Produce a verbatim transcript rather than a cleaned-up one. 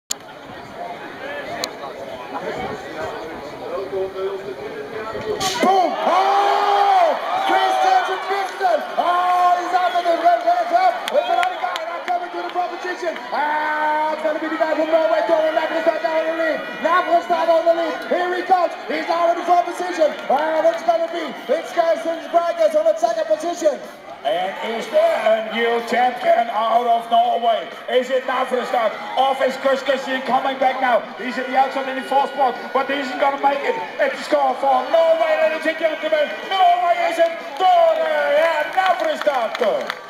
Boom! Oh! Christensen missed it! Oh, he's out of the red hands up! There's another guy now coming to the proposition! Ah, it's gonna be the guy from Norway, Tony Nagelstad down on the lead! Nagelstad on the lead! Here he comes! He's now in the front position! Ah, it's gonna be it's Carsten Bragas on the second position! And is there a new champion out of Norway? Is it Nagelstad? Off is Chris Christian coming back now. He's at the outside in the fourth spot, but he isn't going to make it. It's the score for Norway, ladies and gentlemen. Norway is in Dore and Nagelstad.